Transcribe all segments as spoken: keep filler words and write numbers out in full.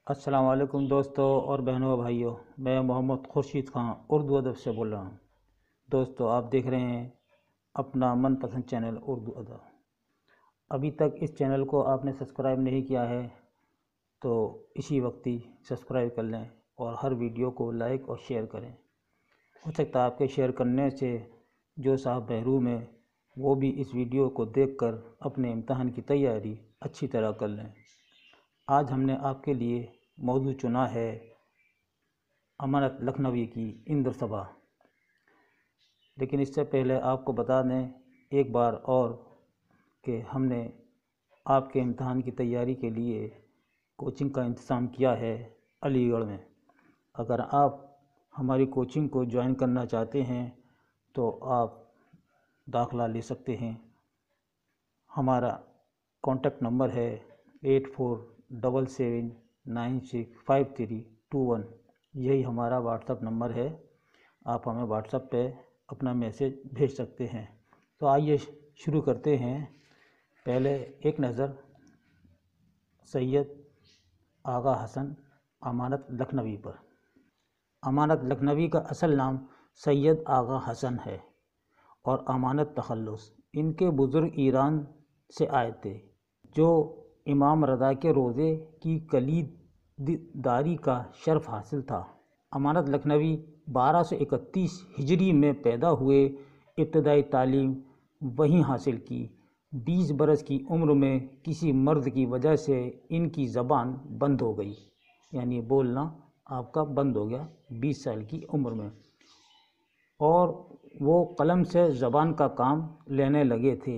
السلام علیکم دوستوں اور بہنوں و بھائیوں، میں محمد خورشید خان اردو ادب سے بول رہا ہوں۔ دوستوں، آپ دیکھ رہے ہیں اپنا من پسند چینل اردو ادب۔ ابھی تک اس چینل کو آپ نے سبسکرائب نہیں کیا ہے تو اسی وقت ہی سبسکرائب کر لیں اور ہر ویڈیو کو لائک اور شیئر کریں۔ ہو سکتا ہے آپ کے شیئر کرنے سے جو صاحب محروم ہیں وہ بھی اس ویڈیو کو دیکھ کر اپنے امتحان کی تیاری اچھی طرح کر لیں۔ آج ہم نے آپ کے لیے موضوع چنا ہے امانت لکھنوی کی اندر سبھا۔ لیکن اس سے پہلے آپ کو بتا دیں ایک بار اور کہ ہم نے آپ کے امتحان کی تیاری کے لیے کوچنگ کا انتظام کیا ہے علی گڑھ میں۔ اگر آپ ہماری کوچنگ کو جوائن کرنا چاہتے ہیں تو آپ داخلہ لے سکتے ہیں۔ ہمارا کانٹیکٹ نمبر ہے eight four double seven nine six five three two one, یہی ہمارا واٹس اپ نمبر ہے۔ آپ ہمیں واٹس اپ پہ اپنا میسیج بھیج سکتے ہیں۔ تو آئیے شروع کرتے ہیں۔ پہلے ایک نظر سید آغا حسن امانت لکھنوی پر۔ امانت لکھنوی کا اصل نام سید آغا حسن ہے اور امانت تخلص ان کے بزرگ ایران سے آئے تھے، جو امام رضا کے روضے کی کلید داری کا شرف حاصل تھا۔ امانت لکھنوی بارہ سو اکتیس ہجری میں پیدا ہوئے۔ ابتدائی تعلیم وہیں حاصل کی۔ بیس برس کی عمر میں کسی مرض کی وجہ سے ان کی زبان بند ہو گئی، یعنی بولنا آپ کا بند ہو گیا بیس سال کی عمر میں، اور وہ قلم سے زبان کا کام لینے لگے تھے۔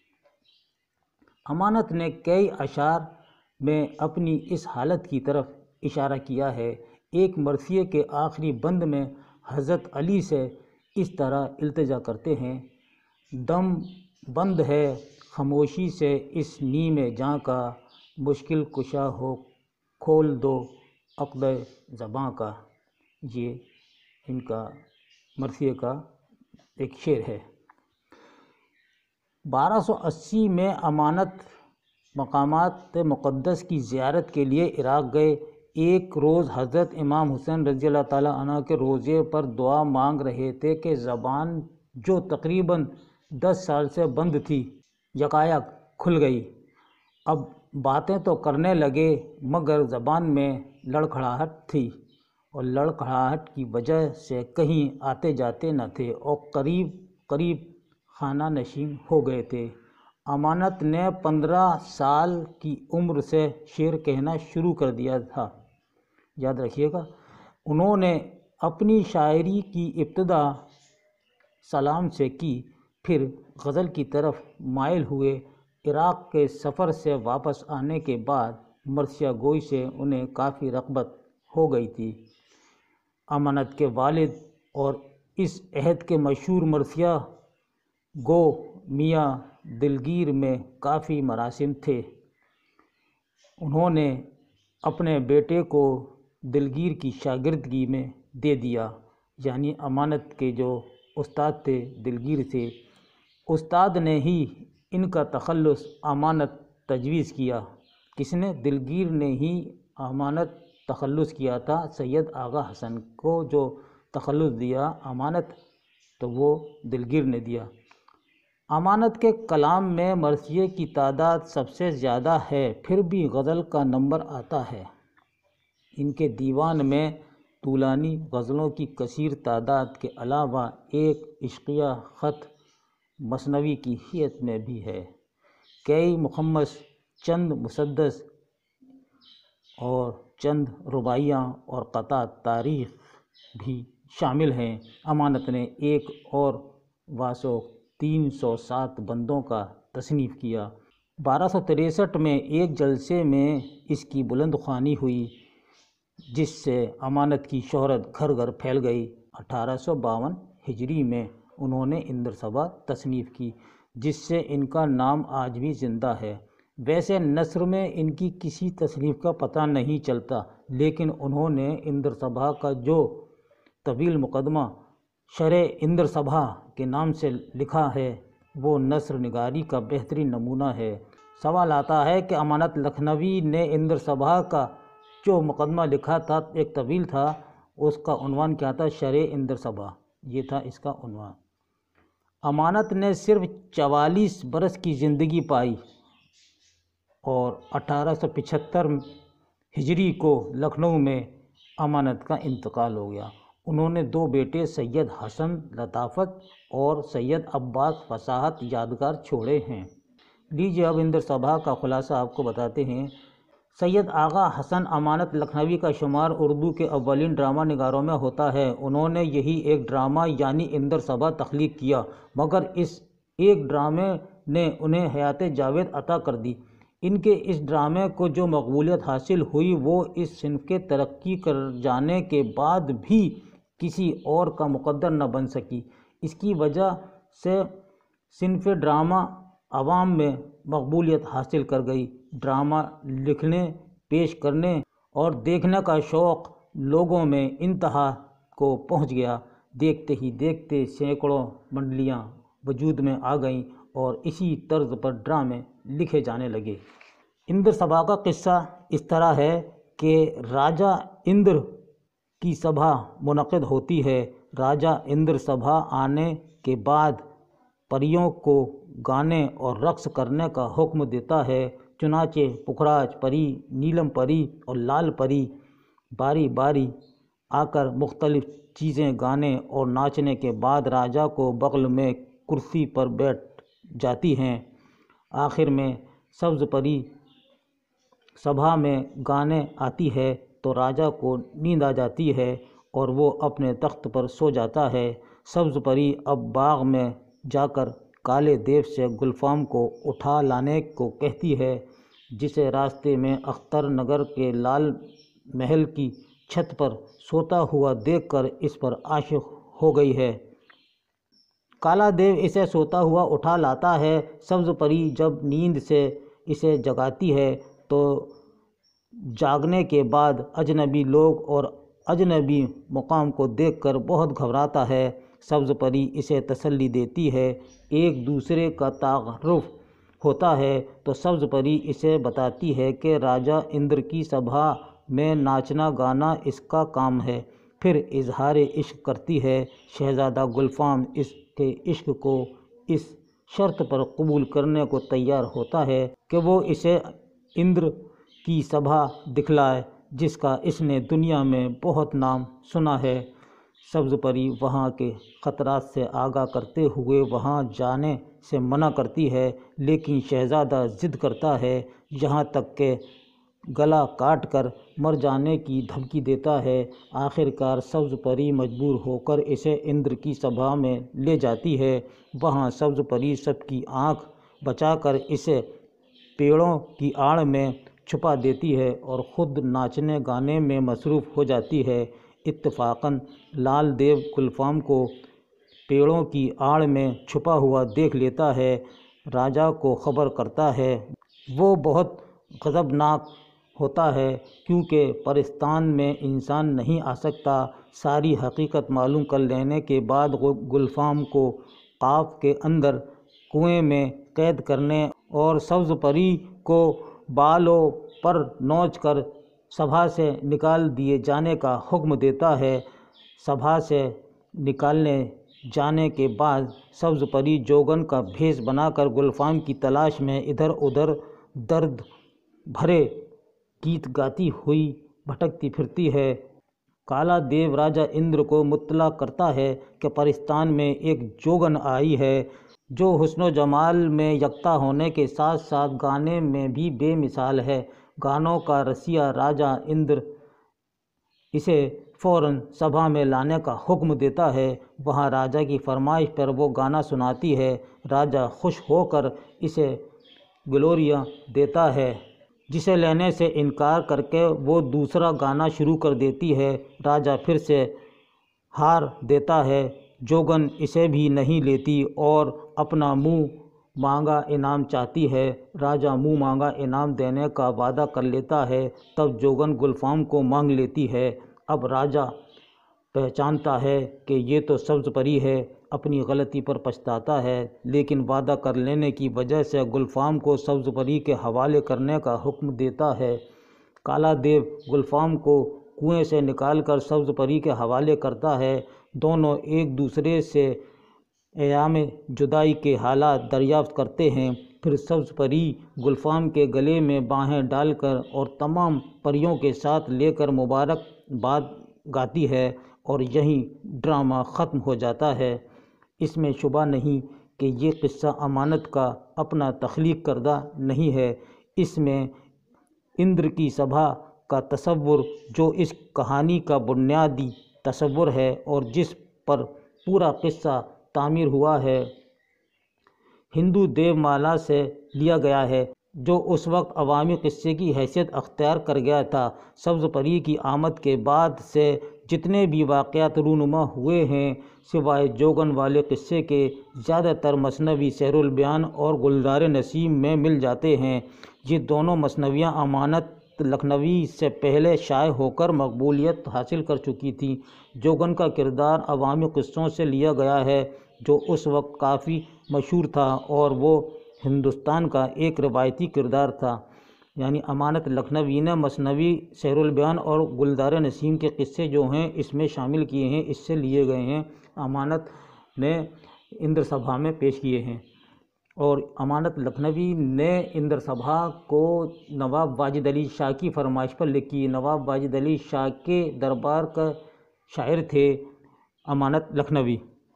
امانت نے کئی اشعار میں اپنی اس حالت کی طرف اشارہ کیا ہے۔ ایک مرثیے کے آخری بند میں حضرت علی سے اس طرح التجا کرتے ہیں: دم بند ہے خاموشی سے اس نیم جاں کا، مشکل کشا ہو کھول دو عقد زباں کا۔ یہ ان کا مرثیے کا ایک شعر ہے۔ بارہ سو اسی میں امانت مقامات مقدس کی زیارت کے لیے عراق گئے۔ ایک روز حضرت امام حسین رضی اللہ تعالیٰ عنہ کے روضے پر دعا مانگ رہے تھے کہ زبان جو تقریباً دس سال سے بند تھی یکایک کھل گئی۔ اب باتیں تو کرنے لگے مگر زبان میں لڑکھڑاہٹ تھی، اور لڑکھڑاہٹ کی وجہ سے کہیں آتے جاتے نہ تھے اور قریب قریب خانہ نشین ہو گئے تھے۔ امانت نے پندرہ سال کی عمر سے شعر کہنا شروع کر دیا تھا، یاد رکھیے گا۔ انہوں نے اپنی شاعری کی ابتدا سلام سے کی، پھر غزل کی طرف مائل ہوئے۔ عراق کے سفر سے واپس آنے کے بعد مرثیہ گوئی سے انہیں کافی رغبت ہو گئی تھی۔ امانت کے والد اور اس عہد کے مشہور مرثیہ گو میاں دلگیر میں کافی مراسم تھے۔ انہوں نے اپنے بیٹے کو دلگیر کی شاگردگی میں دے دیا، یعنی امانت کے جو استاد تھے دلگیر تھے، استاد نے ہی ان کا تخلص امانت تجویز کیا۔ کس نے؟ دلگیر نے ہی امانت تخلص کیا تھا۔ سید آغا حسن کو جو تخلص دیا امانت، تو وہ دلگیر نے دیا۔ امانت کے کلام میں مرثیے کی تعداد سب سے زیادہ ہے، پھر بھی غزل کا نمبر آتا ہے۔ ان کے دیوان میں طولانی غزلوں کی کثیر تعداد کے علاوہ ایک عشقیہ خط مثنوی کی حیثیت میں بھی ہے۔ کئی مخمس، چند مسدس اور چند رباعیاں اور قطعہ تاریخ بھی شامل ہیں۔ امانت نے ایک اور واسو تین سو سات بندوں کا تصنیف کیا۔ بارہ سو تریسٹھ میں ایک جلسے میں اس کی بلند خوانی ہوئی، جس سے امانت کی شہرت گھر گھر پھیل گئی۔ اٹھارہ سو باون ہجری میں انہوں نے اندر سبھا تصنیف کی، جس سے ان کا نام آج بھی زندہ ہے۔ ویسے نثر میں ان کی کسی تصنیف کا پتہ نہیں چلتا، لیکن انہوں نے اندر سبھا کا جو طویل مقدمہ شرح اندر سبھا کے نام سے لکھا ہے وہ نثر نگاری کا بہترین نمونہ ہے۔ سوال آتا ہے کہ امانت لکھنوی نے اندر سبھا کا جو مقدمہ لکھا تھا ایک طویل تھا، اس کا عنوان کیا تھا؟ شرع اندر صبا، یہ تھا اس کا عنوان۔ امانت نے صرف چوالیس برس کی زندگی پائی اور اٹھارہ سو پچہتر ہجری کو لکھنؤ میں امانت کا انتقال ہو گیا۔ انہوں نے دو بیٹے سید حسن لطافت اور سید عباس فصاحت یادگار چھوڑے ہیں۔ لیجیے اب اندر صبا کا خلاصہ آپ کو بتاتے ہیں۔ سید آغا حسن امانت لکھنوی کا شمار اردو کے اولین ڈرامہ نگاروں میں ہوتا ہے۔ انہوں نے یہی ایک ڈرامہ یعنی اندر صبا تخلیق کیا، مگر اس ایک ڈرامے نے انہیں حیات جاوید عطا کر دی۔ ان کے اس ڈرامے کو جو مقبولیت حاصل ہوئی وہ اس صنف کے ترقی کر جانے کے بعد بھی کسی اور کا مقدر نہ بن سکی۔ اس کی وجہ سے صنف ڈرامہ عوام میں مقبولیت حاصل کر گئی۔ ڈرامہ لکھنے، پیش کرنے اور دیکھنے کا شوق لوگوں میں انتہا کو پہنچ گیا۔ دیکھتے ہی دیکھتے سینکڑوں منڈلیاں وجود میں آ گئیں اور اسی طرز پر ڈرامے لکھے جانے لگے۔ اندر صبا کا قصہ اس طرح ہے کہ راجہ اندر کی سبھا منعقد ہوتی ہے۔ راجہ اندر سبھا آنے کے بعد پریوں کو گانے اور رقص کرنے کا حکم دیتا ہے۔ چنانچہ پکھراج پری، نیلم پری اور لال پری باری باری آ کر مختلف چیزیں گانے اور ناچنے کے بعد راجہ کو بغل میں کرسی پر بیٹھ جاتی ہیں۔ آخر میں سبز پری سبھا میں گانے آتی ہے تو راجہ کو نیند آ جاتی ہے اور وہ اپنے تخت پر سو جاتا ہے۔ سبز پری اب باغ میں جا کر کالے دیو سے گلفام کو اٹھا لانے کو کہتی ہے، جسے راستے میں اختر نگر کے لال محل کی چھت پر سوتا ہوا دیکھ کر اس پر عاشق ہو گئی ہے۔ کالا دیو اسے سوتا ہوا اٹھا لاتا ہے۔ سبز پری جب نیند سے اسے جگاتی ہے تو جاگنے کے بعد اجنبی لوگ اور اجنبی مقام کو دیکھ کر بہت گھبراتا ہے۔ سبز پری اسے تسلی دیتی ہے۔ ایک دوسرے کا تعارف ہوتا ہے تو سبز پری اسے بتاتی ہے کہ راجہ اندر کی سبھا میں ناچنا گانا اس کا کام ہے۔ پھر اظہار عشق کرتی ہے۔ شہزادہ گلفام اس کے عشق کو اس شرط پر قبول کرنے کو تیار ہوتا ہے کہ وہ اسے اندر کی سبھا دکھلائے جس کا اس نے دنیا میں بہت نام سنا ہے۔ سبز پری وہاں کے خطرات سے آگاہ کرتے ہوئے وہاں جانے سے منع کرتی ہے، لیکن شہزادہ ضد کرتا ہے، یہاں تک کہ گلا کاٹ کر مر جانے کی دھمکی دیتا ہے۔ آخر کار سبز پری مجبور ہو کر اسے اندر کی سبھا میں لے جاتی ہے۔ وہاں سبز پری سب کی آنکھ بچا کر اسے پیڑوں کی آڑ میں چھپا دیتی ہے اور خود ناچنے گانے میں مصروف ہو جاتی ہے۔ اتفاقاً لال دیو گلفام کو پیڑوں کی آڑ میں چھپا ہوا دیکھ لیتا ہے، راجہ کو خبر کرتا ہے۔ وہ بہت غضبناک ہوتا ہے کیونکہ پرستان میں انسان نہیں آ سکتا۔ ساری حقیقت معلوم کر لینے کے بعد گلفام کو قاف کے اندر کنویں میں قید کرنے اور سبز پری کو بالوں پر نوچ کر سبھا سے نکال دیے جانے کا حکم دیتا ہے۔ سبھا سے نکالنے جانے کے بعد سبز پری جوگن کا بھیس بنا کر گلفام کی تلاش میں ادھر ادھر درد بھرے گیت گاتی ہوئی بھٹکتی پھرتی ہے۔ کالا دیو راجہ اندر کو مطلع کرتا ہے کہ پرستان میں ایک جوگن آئی ہے جو حسن و جمال میں یکتا ہونے کے ساتھ ساتھ گانے میں بھی بے مثال ہے۔ گانوں کا رسیا راجہ اندر اسے فوراً سبھا میں لانے کا حکم دیتا ہے۔ وہاں راجہ کی فرمائش پر وہ گانا سناتی ہے۔ راجہ خوش ہو کر اسے گلوریاں دیتا ہے، جسے لینے سے انکار کر کے وہ دوسرا گانا شروع کر دیتی ہے۔ راجہ پھر سے ہار دیتا ہے، جوگن اسے بھی نہیں لیتی اور اپنا منہ مانگا انعام چاہتی ہے۔ راجہ منہ مانگا انعام دینے کا وعدہ کر لیتا ہے، تب جوگن گلفام کو مانگ لیتی ہے۔ اب راجہ پہچانتا ہے کہ یہ تو سبز پری ہے، اپنی غلطی پر پچھتاتا ہے، لیکن وعدہ کر لینے کی وجہ سے گلفام کو سبز پری کے حوالے کرنے کا حکم دیتا ہے۔ کالا دیو گلفام کو کنویں سے نکال کر سبز پری کے حوالے کرتا ہے۔ دونوں ایک دوسرے سے ایام جدائی کے حالات دریافت کرتے ہیں۔ پھر سبز پری گلفام کے گلے میں باہیں ڈال کر اور تمام پریوں کے ساتھ لے کر مبارک باد گاتی ہے اور یہیں ڈرامہ ختم ہو جاتا ہے۔ اس میں شبہ نہیں کہ یہ قصہ امانت کا اپنا تخلیق کردہ نہیں ہے۔ اس میں اندر کی سبھا کا تصور جو اس کہانی کا بنیادی تصور ہے اور جس پر پورا قصہ تعمیر ہوا ہے، ہندو دیو مالا سے لیا گیا ہے، جو اس وقت عوامی قصے کی حیثیت اختیار کر گیا تھا۔ سبز پری کی آمد کے بعد سے جتنے بھی واقعات رونما ہوئے ہیں، سوائے جوگن والے قصے کے، زیادہ تر مثنوی سحر البیان اور گلزار نسیم میں مل جاتے ہیں۔ یہ دونوں مثنویاں امانت لکھنوی سے پہلے شائع ہو کر مقبولیت حاصل کر چکی تھیں۔ جوگن کا کردار عوامی قصوں سے لیا گیا ہے جو اس وقت کافی مشہور تھا اور وہ ہندوستان کا ایک روایتی کردار تھا، یعنی امانت لکھنوی نے مثنوی سحر البیان اور گلزار نسیم کے قصے جو ہیں اس میں شامل کیے ہیں، اس سے لیے گئے ہیں، امانت نے اندر سبھا میں پیش کیے ہیں۔ اور امانت لکھنوی نے اندر سبھا کو نواب واجد علی شاہ کی فرمائش پر لکھی۔ نواب واجد علی شاہ کے دربار کا شاعر تھے امانت لکھنوی۔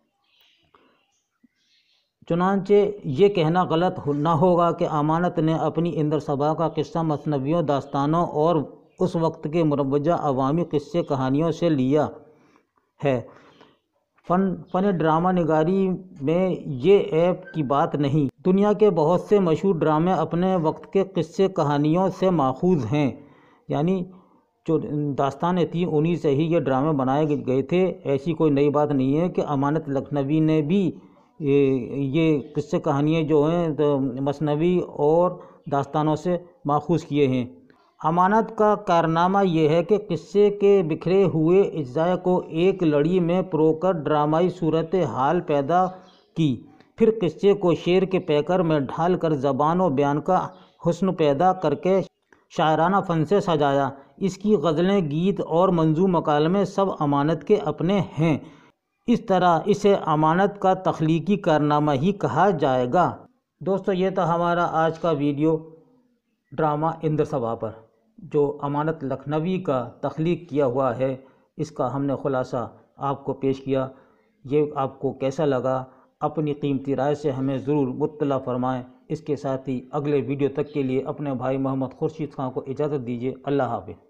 چنانچہ یہ کہنا غلط نہ ہوگا کہ امانت نے اپنی اندر سبھا کا قصہ مثنویوں، داستانوں اور اس وقت کے مروجہ عوامی قصے کہانیوں سے لیا ہے۔ فن فن ڈرامہ نگاری میں یہ عیب کی بات نہیں۔ دنیا کے بہت سے مشہور ڈرامے اپنے وقت کے قصے کہانیوں سے ماخوذ ہیں، یعنی جو داستانیں تھیں انہی سے ہی یہ ڈرامے بنائے گئے تھے۔ ایسی کوئی نئی بات نہیں ہے کہ امانت لکھنوی نے بھی یہ قصے کہانیاں جو ہیں مثنوی اور داستانوں سے ماخوذ کیے ہیں۔ امانت کا کارنامہ یہ ہے کہ قصے کے بکھرے ہوئے اجزاء کو ایک لڑی میں پرو کر ڈرامائی صورت حال پیدا کی، پھر قصے کو شعر کے پیکر میں ڈھال کر زبان و بیان کا حسن پیدا کر کے شاعرانہ فن سے سجایا۔ اس کی غزلیں، گیت اور منظوم مکالمے سب امانت کے اپنے ہیں۔ اس طرح اسے امانت کا تخلیقی کارنامہ ہی کہا جائے گا۔ دوستو، یہ تھا ہمارا آج کا ویڈیو ڈرامہ اندر سبھا پر، جو امانت لکھنوی کا تخلیق کیا ہوا ہے۔ اس کا ہم نے خلاصہ آپ کو پیش کیا۔ یہ آپ کو کیسا لگا؟ اپنی قیمتی رائے سے ہمیں ضرور مطلع فرمائیں۔ اس کے ساتھ ہی اگلے ویڈیو تک کے لیے اپنے بھائی محمد خورشید خان کو اجازت دیجیے۔ اللہ حافظ۔